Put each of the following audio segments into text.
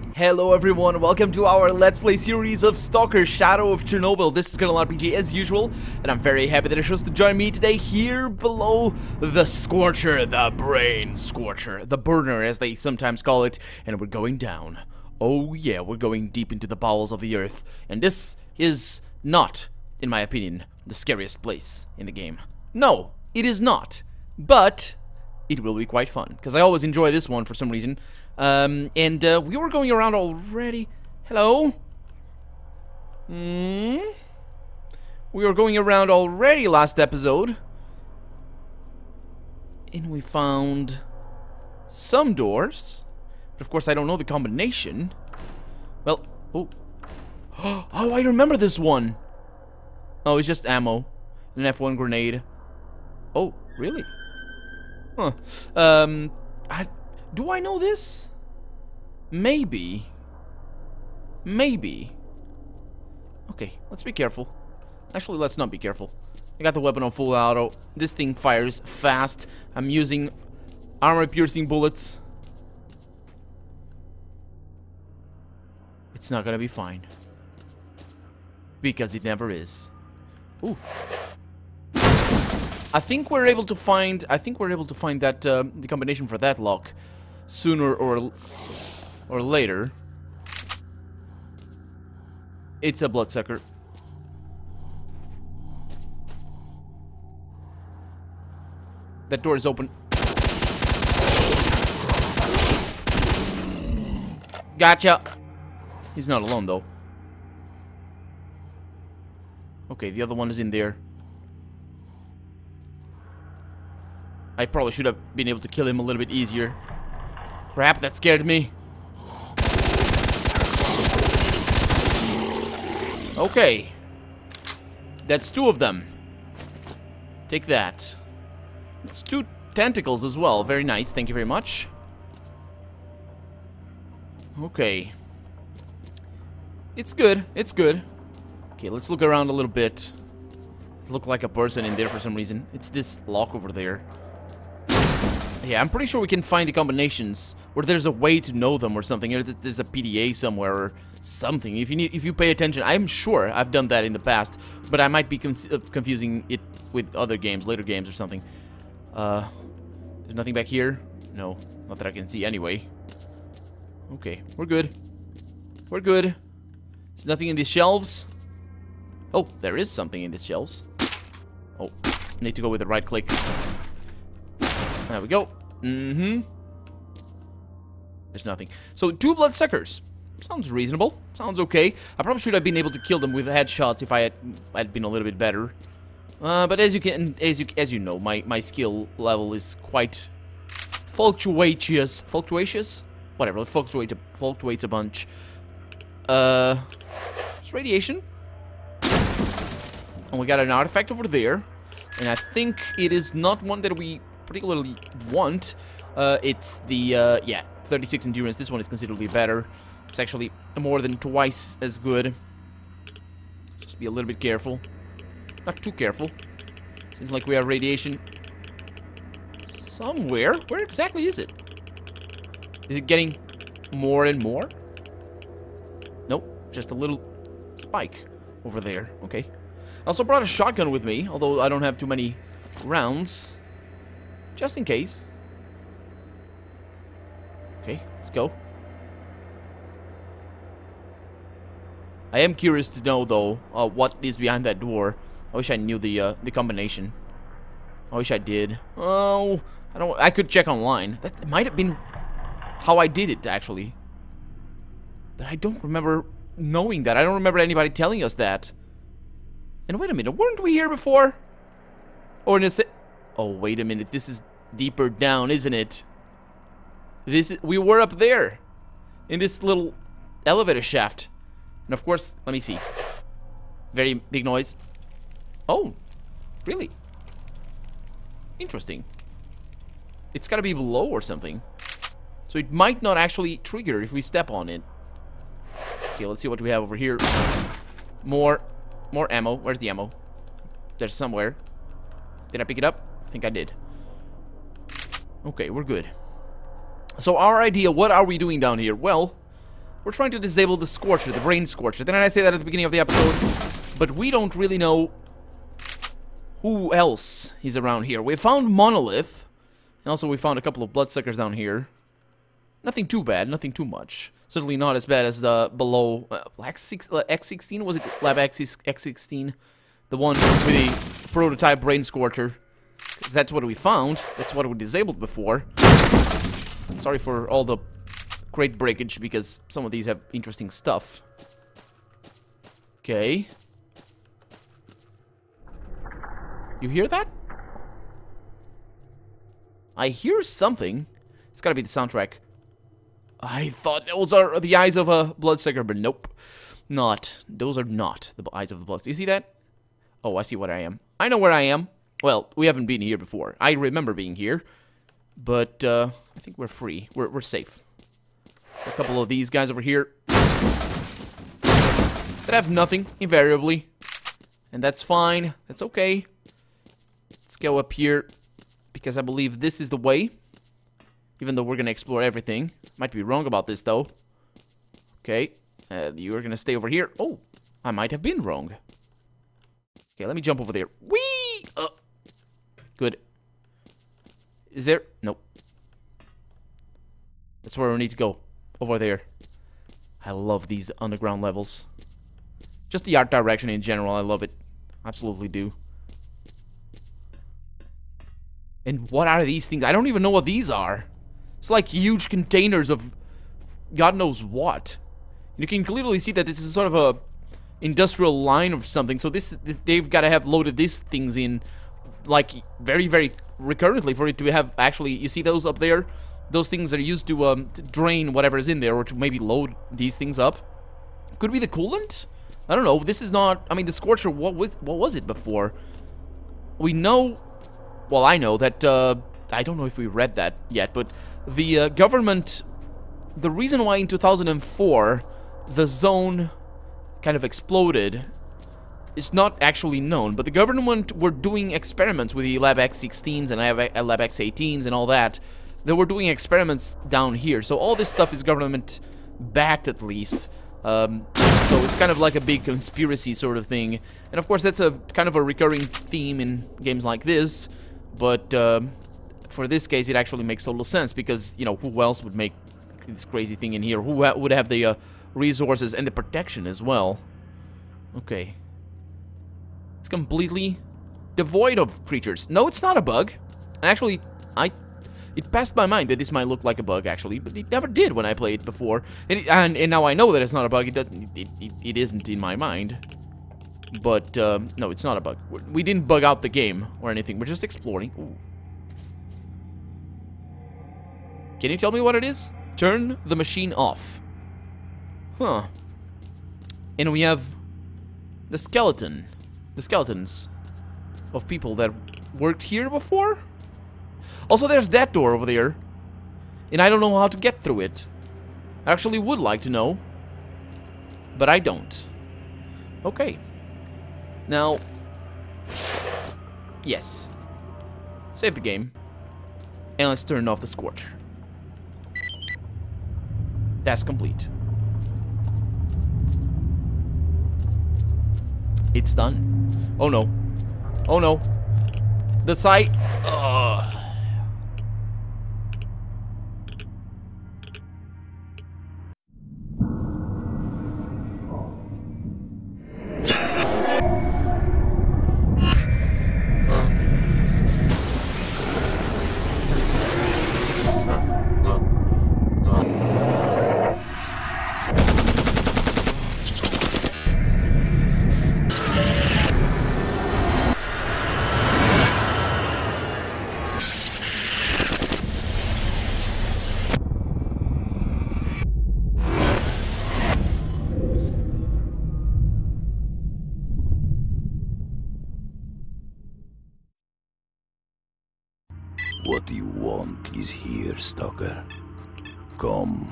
Hello everyone, welcome to our Let's Play series of Stalker Shadow of Chernobyl. This is Colonel RPG as usual, and I'm very happy that you chose to join me today here below the Scorcher, the Brain Scorcher, the Burner as they sometimes call it, and we're going down. Oh yeah, we're going deep into the bowels of the earth, and this is not, in my opinion, the scariest place in the game. No, it is not, but it will be quite fun, because I always enjoy this one for some reason. We were going around already. Hello? We were going around already last episode. And we found some doors. But of course I don't know the combination. Well, oh. Oh, I remember this one. Oh, it's just ammo. An F1 grenade. Oh, really? Huh. Do I know this? Maybe. Maybe. Okay, let's be careful. Actually, let's not be careful. I got the weapon on full auto. This thing fires fast. I'm using armor-piercing bullets. It's not gonna be fine. Because it never is. Ooh. I think we're able to find that the combination for that lock sooner or later. It's a bloodsucker. That door is open. Gotcha. He's not alone though. Okay, the other one is in there. I probably should have been able to kill him a little bit easier. Crap, that scared me. Okay. That's two of them. Take that. It's two tentacles as well. Very nice. Thank you very much. Okay. It's good. It's good. Okay, let's look around a little bit. It looked like a person in there for some reason. It's this lock over there. Yeah, I'm pretty sure we can find the combinations, or there's a way to know them or something, or there's a PDA somewhere or something. If you pay attention, I'm sure I've done that in the past, but I might be confusing it with other games, later games or something. There's nothing back here? No, not that I can see anyway. Okay, we're good. We're good. There's nothing in these shelves. Oh, there is something in these shelves. Oh, need to go with the right click. There we go. There's nothing. So, two bloodsuckers. Sounds reasonable. Sounds okay. I probably should have been able to kill them with headshots if I had been a little bit better. But as you know, my skill level is quite fluctuacious. Fluctuacious? Whatever. It fluctuates a bunch. It's radiation. And we got an artifact over there. And I think it is not one that we particularly want. It's the, yeah, 36 endurance. This one is considerably better. It's actually more than twice as good. Just be a little bit careful. Not too careful. Seems like we have radiation somewhere. Where exactly is it? Is it getting more and more? Nope, just a little spike over there. Okay. I also brought a shotgun with me, although I don't have too many rounds. Just in case. Okay, let's go. I am curious to know, though, what is behind that door. I wish I knew the combination. I wish I did. Oh, I could check online. That might have been how I did it, actually. But I don't remember knowing that. I don't remember anybody telling us that. And wait a minute, weren't we here before? Or in a oh, wait a minute. This is deeper down, isn't it? We were up there in this little elevator shaft. And of course, let me see. Very big noise. Oh, really? Interesting. It's gotta be below or something. So it might not actually trigger if we step on it. Okay, let's see what we have over here. More ammo. Where's the ammo? There's somewhere. Did I pick it up? I think I did. Okay, we're good. So our idea, what are we doing down here? Well, We're trying to disable the Scorcher, the Brain Scorcher. Didn't I say that at the beginning of the episode? But we don't really know who else is around here. We found Monolith. And also we found a couple of Bloodsuckers down here. Nothing too bad, nothing too much. Certainly not as bad as the below X16. Was it Lab X16? The one with the prototype Brain Scorcher. 'Cause that's what we found. That's what we disabled before. Sorry for all the crate breakage, because some of these have interesting stuff. Okay. You hear that? I hear something. It's gotta be the soundtrack. I thought those are the eyes of a Bloodsucker, but nope. Not. Those are not the eyes of the Bloodsucker. You see that? Oh, I see what I am. I know where I am. Well, we haven't been here before. I remember being here. But, I think we're free. We're safe. There's a couple of these guys over here that have nothing, invariably. And that's fine. That's okay. Let's go up here, because I believe this is the way. Even though we're going to explore everything. Might be wrong about this, though. Okay. You're going to stay over here. Oh, I might have been wrong. Okay, let me jump over there. Whee! Good. Is there? Nope. That's where we need to go. Over there. I love these underground levels. Just the art direction in general, I love it. Absolutely do. And what are these things? I don't even know what these are. It's like huge containers of God knows what. You can clearly see that this is sort of a industrial line or something. So they've got to have loaded these things in like very, very recurrently for it to have actually, you see those up there? Those things are used to drain whatever is in there, or to maybe load these things up. Could be the coolant? I don't know. This is not, I mean, the Scorcher, what was it before? We know, well, I know that, I don't know if we read that yet, but the government, the reason why in 2004 the zone kind of exploded is not actually known, but the government were doing experiments with the Lab X16s and Lab X18s and all that. They were doing experiments down here, so all this stuff is government backed, at least. So it's kind of like a big conspiracy sort of thing. And of course that's a kind of a recurring theme in games like this, but for this case it actually makes total sense, because, you know, who else would make this crazy thing in here? Who would have the resources and the protection as well? Okay. It's completely devoid of creatures. No, it's not a bug. Actually, it passed my mind that this might look like a bug, actually, but it never did when I played before. And now I know that it's not a bug. It isn't in my mind. But, no, it's not a bug. We didn't bug out the game or anything. We're just exploring. Ooh. Can you tell me what it is? Turn the machine off. Huh. And we have the skeleton. The skeletons of people that worked here before? Also, there's that door over there. And I don't know how to get through it. I actually would like to know. But I don't. Okay. Now, yes. Save the game. And let's turn off the Scorcher. That's complete. It's done. Oh no. Oh no. The site. What you want is here, Stalker. Come.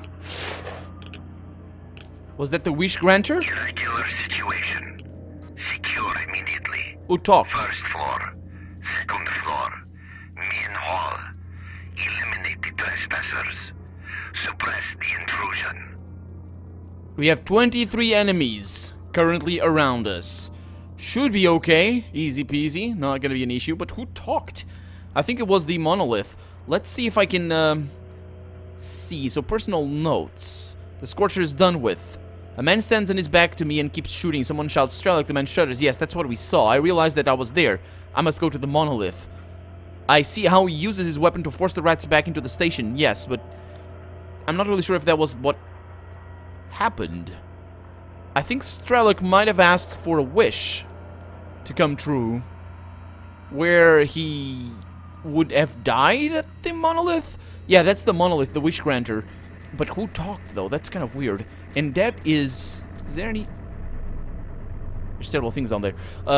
Was that the wish granter? Irregular situation. Secure immediately. Who talked? First floor. Second floor. Main hall. Eliminate the trespassers. Suppress the intrusion. We have 23 enemies currently around us. Should be okay. Easy peasy. Not gonna be an issue. But who talked? I think it was the monolith. Let's see if I can, see. So, personal notes. The Scorcher is done with. A man stands on his back to me and keeps shooting. Someone shouts, "Strike!" The man shudders. Yes, that's what we saw. I realized that I was there. I must go to the monolith. I see how he uses his weapon to force the rats back into the station. Yes, but I'm not really sure if that was what happened. I think S.T.A.L.K.E.R might have asked for a wish to come true, where he would have died at the monolith? Yeah, that's the monolith, the wish granter. But who talked, though? That's kind of weird. And that is... Is there any... There's terrible things down there.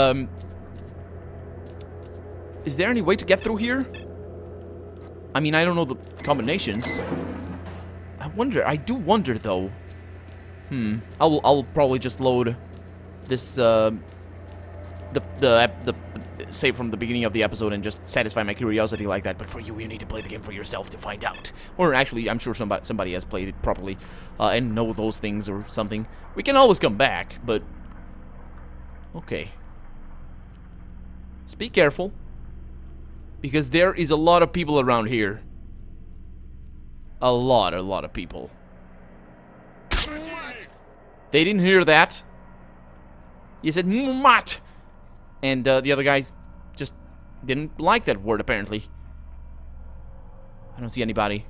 Is there any way to get through here? I mean, I don't know the combinations. I do wonder, though. I'll probably just load this, the save from the beginning of the episode and just satisfy my curiosity like that. But for you, you need to play the game for yourself to find out. Or actually, I'm sure somebody has played it properly and know those things or something. We can always come back, but... Okay. Just be careful. Because there is a lot of people around here. A lot of people. They didn't hear that. He said, "Mat." And the other guys just didn't like that word, apparently. I don't see anybody.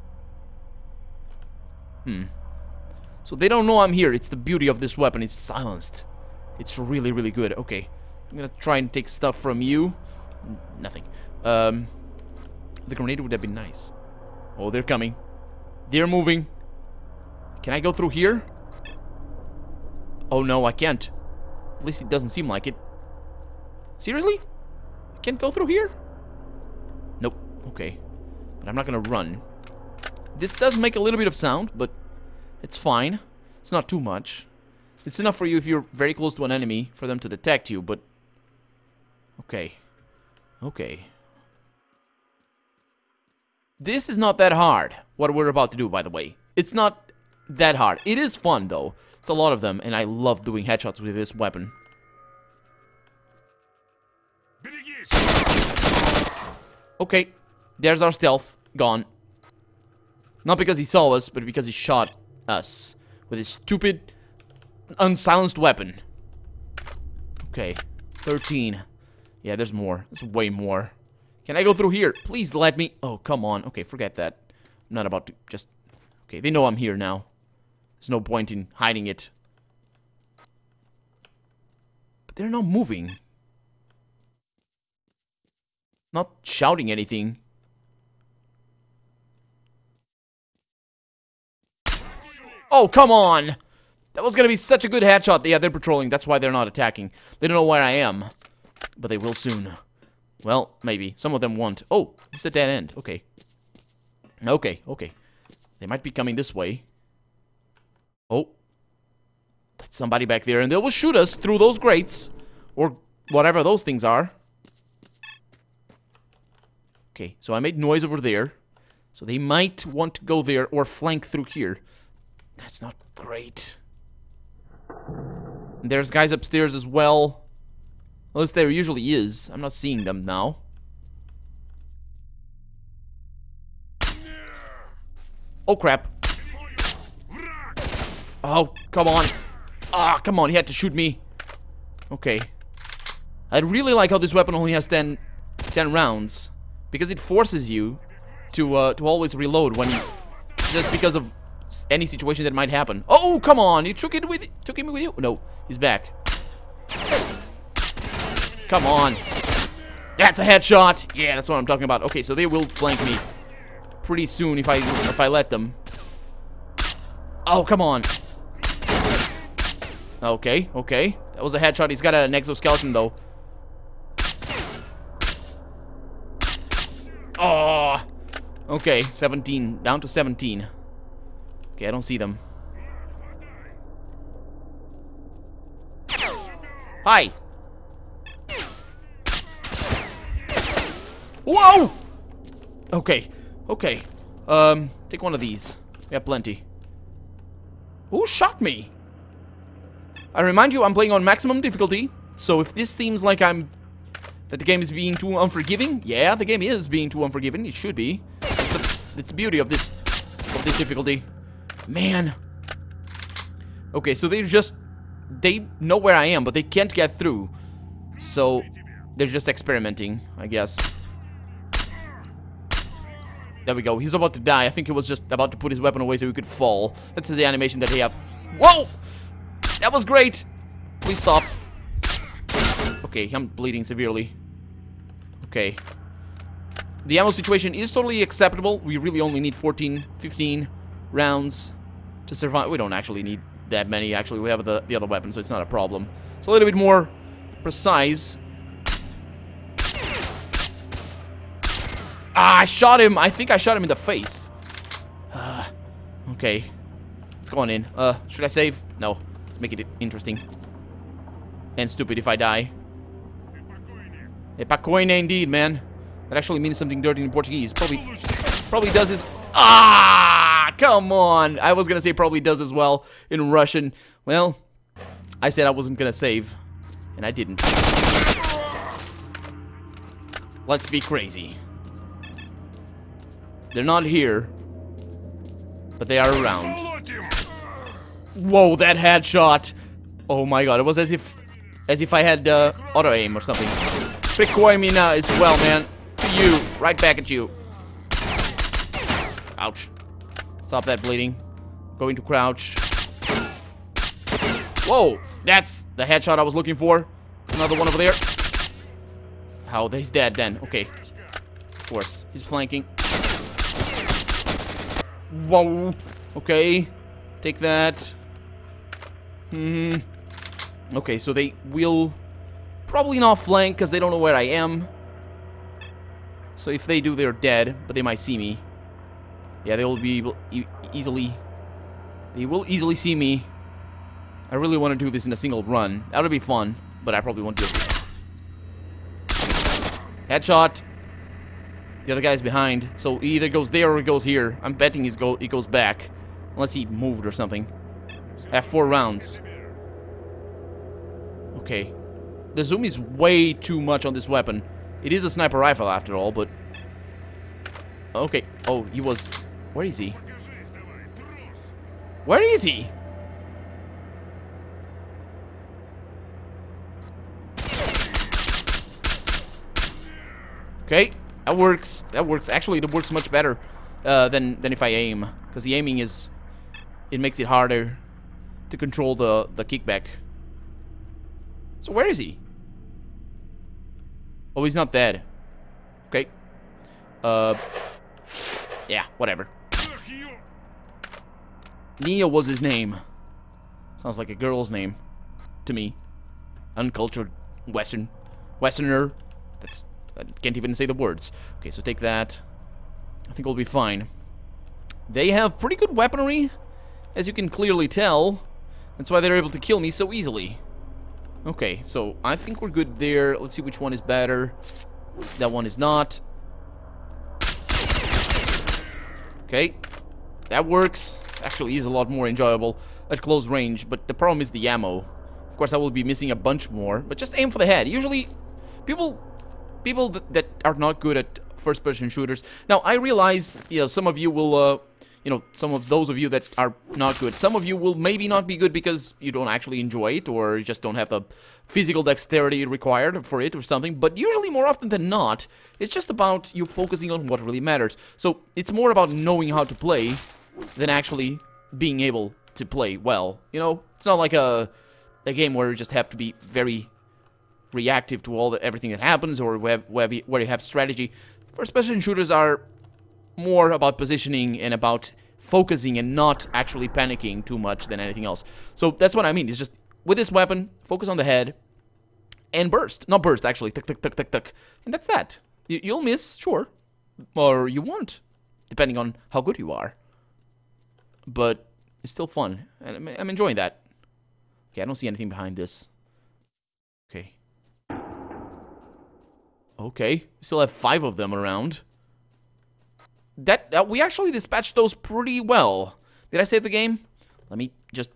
So they don't know I'm here. It's the beauty of this weapon. It's silenced. It's really, really good. Okay. I'm gonna try and take stuff from you. Nothing. The grenade would have been nice. Oh, they're coming. They're moving. Can I go through here? Oh, no, I can't. At least it doesn't seem like it. Seriously? I can't go through here? Nope. Okay. But I'm not gonna run. This does make a little bit of sound, but it's fine. It's not too much. It's enough for you if you're very close to an enemy for them to detect you, but... Okay. Okay. This is not that hard, what we're about to do, by the way. It's not that hard. It is fun, though. It's a lot of them, and I love doing headshots with this weapon. Okay, there's our stealth. Gone. Not because he saw us, but because he shot us with his stupid, unsilenced weapon. Okay, 13. Yeah, there's more. There's way more. Can I go through here? Please let me. Oh, come on. Okay, forget that. I'm not about to just... Okay, they know I'm here now. There's no point in hiding it. But they're not moving. Not shouting anything. Oh, come on! That was gonna be such a good headshot. Yeah, they're patrolling. That's why they're not attacking. They don't know where I am. But they will soon. Well, maybe. Some of them won't. Oh, it's a dead end. Okay. Okay, okay. They might be coming this way. Oh. That's somebody back there. And they will shoot us through those grates. Or whatever those things are. Okay, so I made noise over there. So they might want to go there or flank through here. That's not great. And there's guys upstairs as well. At least there usually is. I'm not seeing them now. Oh, crap. Oh, come on. Ah, come on. He had to shoot me. Okay. I really like how this weapon only has 10 rounds. Because it forces you to always reload when you... Just because of any situation that might happen. Oh, come on. You took him with you? No, he's back. Come on. That's a headshot. Yeah, that's what I'm talking about. Okay, so they will flank me pretty soon if I let them. Oh, come on. Okay, okay. That was a headshot. He's got an exoskeleton, though. Oh. Okay, 17. Down to 17. Okay, I don't see them. Hi. Whoa! Okay, okay. Take one of these. We have plenty. Who shot me? I remind you, I'm playing on maximum difficulty. So if this seems like that the game is being too unforgiving, yeah, the game is being too unforgiving. It should be. It's the beauty of this difficulty. Man. Okay, so they know where I am, but they can't get through. So they're just experimenting, I guess. There we go. He's about to die. I think he was just about to put his weapon away so he could fall. That's the animation that they have. Whoa! That was great. Please stop. Okay, I'm bleeding severely. Okay. The ammo situation is totally acceptable. We really only need 14, 15 rounds to survive. We don't actually need that many. Actually, we have the other weapon, so it's not a problem. It's a little bit more precise. Ah, I shot him. I think I shot him in the face. Okay. Let's go on in. Should I save? No. Let's make it interesting. And stupid if I die. Epacoine indeed, man. That actually means something dirty in Portuguese. Probably does this. Ah, come on. I was gonna say probably does as well in Russian. Well, I said I wasn't gonna save, and I didn't. Let's be crazy. They're not here, but they are around. Whoa, that headshot! Oh my god, it was as if I had auto aim or something. Prikoi me now as well, man. To you, right back at you. Ouch! Stop that bleeding. Going to crouch. Whoa, that's the headshot I was looking for. Another one over there. How? He's dead then. Okay. Of course, he's flanking. Whoa. Okay. Take that. Okay, so they will probably not flank because they don't know where I am. So if they do, they're dead, but they might see me. Yeah, they will be able easily. They will easily see me. I really want to do this in a single run. That would be fun, but I probably won't do it. Headshot. The other guy's behind, so he either goes there or he goes here. I'm betting he goes back, unless he moved or something. I have 4 rounds. Okay. The zoom is way too much on this weapon. It is a sniper rifle after all, but... Okay. Oh, he was... Where is he? Where is he? Okay. That works. That works. Actually, it works much better than if I aim. Because the aiming is... It makes it harder to control the kickback. So where is he? Oh, he's not dead. Okay. Yeah, whatever. Nia was his name. Sounds like a girl's name to me. Uncultured Westerner. I can't even say the words. Okay, so take that. I think we'll be fine. They have pretty good weaponry, as you can clearly tell. That's why they're able to kill me so easily. Okay, so I think we're good there. Let's see which one is better. That one is not. Okay, that works. Actually, is a lot more enjoyable at close range, but the problem is the ammo. Of course, I will be missing a bunch more, but just aim for the head. Usually, people that are not good at first-person shooters. Now, I realize, you know, some of you will, you know, some of those of you that are not good, some of you will maybe not be good because you don't actually enjoy it, or you just don't have the physical dexterity required for it or something, but usually, more often than not, it's just about you focusing on what really matters. So, it's more about knowing how to play than actually being able to play well, you know? It's not like a game where you just have to be very reactive to everything that happens, or where you have strategy. First-person shooters are more about positioning and about focusing and not actually panicking too much than anything else. So that's what I mean. It's just, with this weapon, focus on the head and burst. Not burst, actually. Tuck, tuck, tuck, tuck, tuck. And that's that. You'll miss, sure. Or you won't, depending on how good you are. But it's still fun. And I'm enjoying that. Okay, I don't see anything behind this. Okay. Okay, we still have 5 of them around. We actually dispatched those pretty well. Did I save the game? Let me just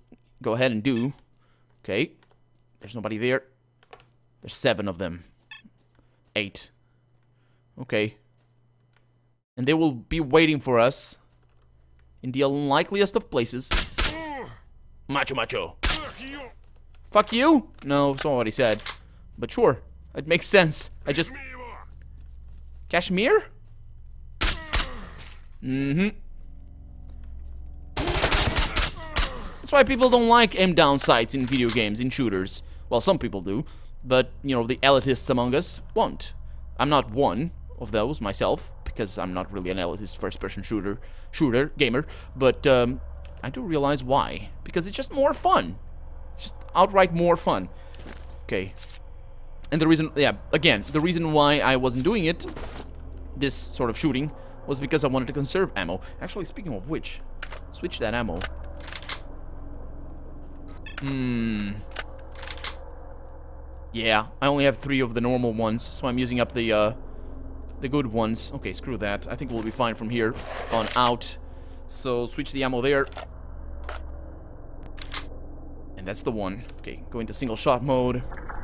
go ahead and do. Okay. There's nobody there. There's 7 of them. 8. Okay. And they will be waiting for us in the unlikeliest of places. Macho macho. Fuck you? No, that's not what he said. But sure, it makes sense. I just... Kashmir? Mm-hmm. That's why people don't like aim-down sights in video games, in shooters. Well, some people do. But, you know, the elitists among us won't. I'm not one of those myself, because I'm not really an elitist first-person shooter gamer. But, I do realize why. Because it's just more fun. Just outright more fun. Okay. And the reason, yeah, again, the reason why I wasn't doing it, this sort of shooting, was because I wanted to conserve ammo. Actually, speaking of which, switch that ammo. Yeah, I only have 3 of the normal ones, so I'm using up the good ones. Okay, screw that. I think we'll be fine from here on out. So, switch the ammo there. And that's the one. Okay, go into single shot mode.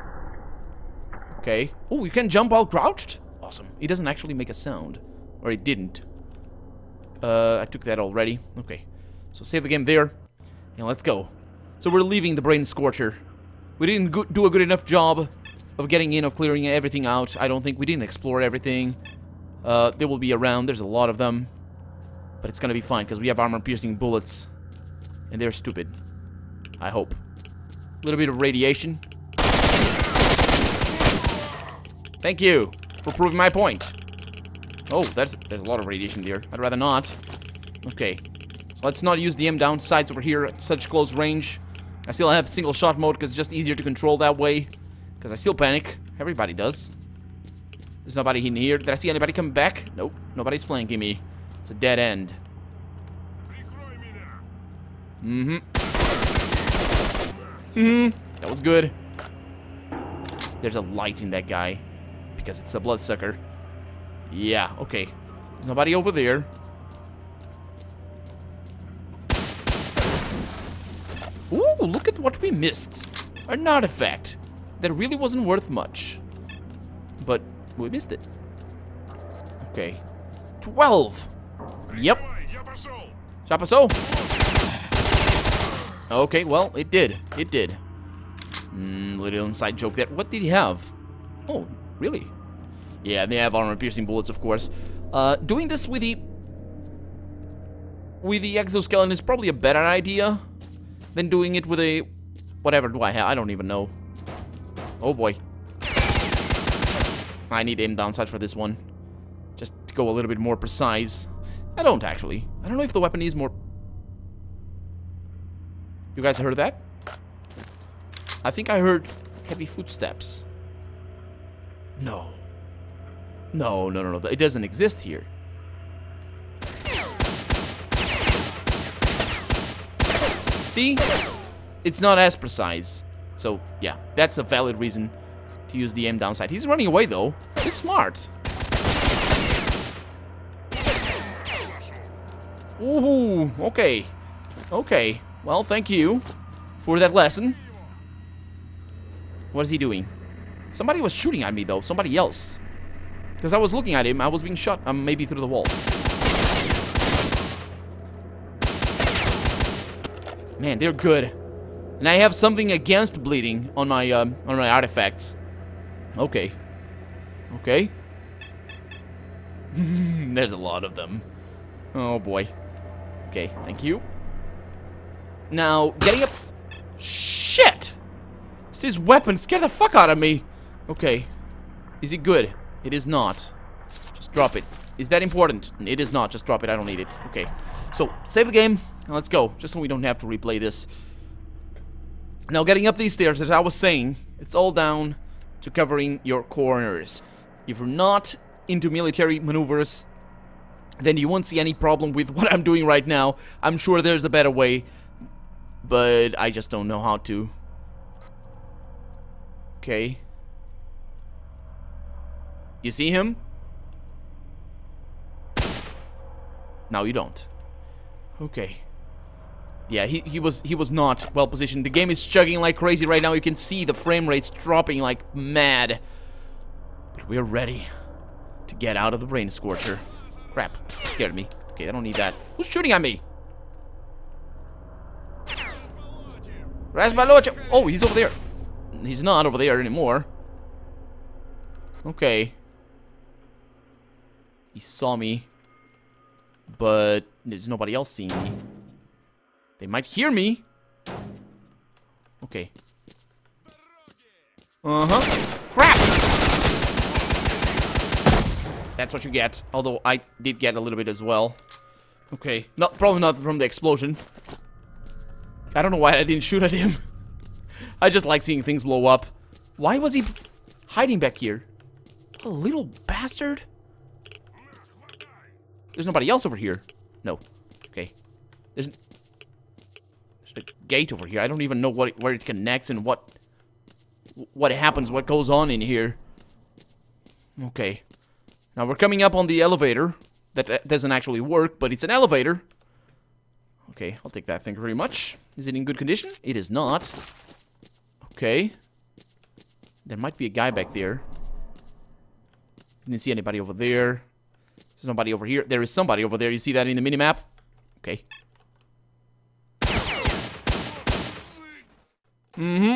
Okay. Oh, you can jump while crouched? Awesome. It doesn't actually make a sound. Or it didn't. I took that already. Okay. So save the game there. And let's go. So we're leaving the Brain Scorcher. We didn't do a good enough job of getting in, of clearing everything out. I don't think we didn't explore everything. They will be around. There's a lot of them. But it's gonna be fine, because we have armor-piercing bullets. And they're stupid. I hope. A little bit of radiation. Thank you for proving my point. Oh, there's a lot of radiation there. I'd rather not. Okay. So let's not use the M-down sights over here at such close range. I still have single shot mode because it's just easier to control that way. Because I still panic. Everybody does. There's nobody in here. Did I see anybody come back? Nope. Nobody's flanking me. It's a dead end. That was good. There's a light in that guy. Because it's a bloodsucker. Yeah, okay. There's nobody over there. Ooh, look at what we missed. An artifact that really wasn't worth much. But we missed it. Okay. 12. Yep. Já passou? Okay, well, it did. It did. Little inside joke there. What did he have? Oh, really? Yeah, they have armor-piercing bullets, of course. Doing this with the exoskeleton is probably a better idea than doing it with a... Whatever do I have? I don't even know. Oh, boy. I need aim down sights for this one. Just to go a little bit more precise. I don't, actually. I don't know if the weapon is more... You guys heard that? I think I heard heavy footsteps. No. No. It doesn't exist here. See? It's not as precise. So, yeah. That's a valid reason to use the aim down sight. He's running away, though. He's smart. Ooh, okay. Okay. Well, thank you for that lesson. What is he doing? Somebody was shooting at me, though. Somebody else. Because I was looking at him. I was being shot, maybe through the wall. Man, they're good. And I have something against bleeding on my artifacts. Okay. Okay. There's a lot of them. Oh, boy. Okay, thank you. Now, getting up... Shit! This weapon scared the fuck out of me. Okay. Is it good? It is not. Just drop it. Is that important? It is not. Just drop it. I don't need it. Okay. So, save the game. And let's go. Just so we don't have to replay this. Now, getting up these stairs, as I was saying, it's all down to covering your corners. If you're not into military maneuvers, then you won't see any problem with what I'm doing right now. I'm sure there's a better way, but I just don't know how to. Okay. You see him? No, you don't. Okay. Yeah, he was not well positioned. The game is chugging like crazy right now. You can see the frame rates dropping like mad. But we're ready to get out of the brain scorcher. Crap, scared me. Okay, I don't need that. Who's shooting at me? Rasbalocho. Oh, he's over there. He's not over there anymore. Okay. He saw me. But there's nobody else seeing me. They might hear me. Okay. Uh-huh. Crap! That's what you get. Although I did get a little bit as well. Okay. Probably not from the explosion. I don't know why I didn't shoot at him. I just like seeing things blow up. Why was he hiding back here? A little bastard. There's nobody else over here. No. Okay. There's a gate over here. I don't even know where it connects and what happens, what goes on in here. Okay. Now we're coming up on the elevator. That doesn't actually work, but it's an elevator. Okay, I'll take that. Thank you very much. Is it in good condition? It is not. Okay. There might be a guy back there. Didn't see anybody over there. There's nobody over here. There is somebody over there. You see that in the minimap? Okay. Mm-hmm.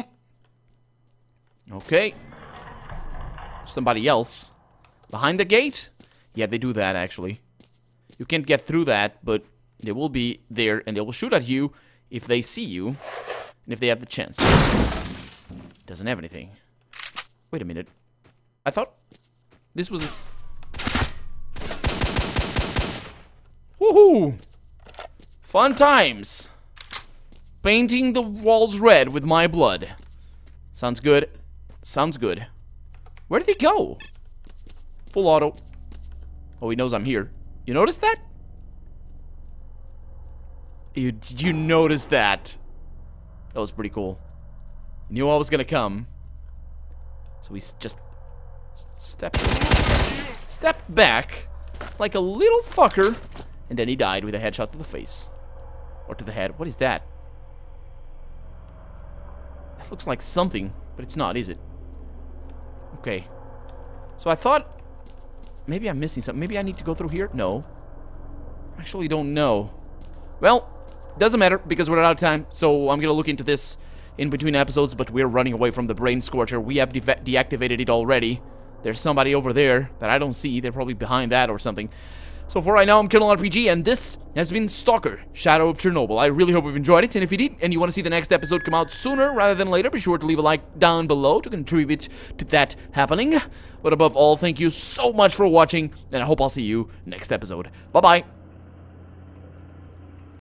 Okay. Somebody else. Behind the gate? Yeah, they do that, actually. You can't get through that, but they will be there, and they will shoot at you if they see you, and if they have the chance. Doesn't have anything. Wait a minute. I thought this was... Woohoo! Fun times. Painting the walls red with my blood. Sounds good. Sounds good. Where did he go? Full auto. Oh, he knows I'm here. You noticed that? Did you notice that? That was pretty cool. He knew I was gonna come. So he just stepped back like a little fucker. And then he died with a headshot to the face. Or to the head. What is that? That looks like something, but it's not, is it? Okay. So I thought... Maybe I'm missing something. Maybe I need to go through here? No. I actually don't know. Well, doesn't matter because we're out of time. So I'm going to look into this in between episodes, but we're running away from the brain scorcher. We have deactivated it already. There's somebody over there that I don't see. They're probably behind that or something. So for right now, I'm Colonel RPG, and this has been Stalker, Shadow of Chernobyl. I really hope you've enjoyed it, and if you did, and you want to see the next episode come out sooner rather than later, be sure to leave a like down below to contribute to that happening. But above all, thank you so much for watching, and I hope I'll see you next episode. Bye-bye.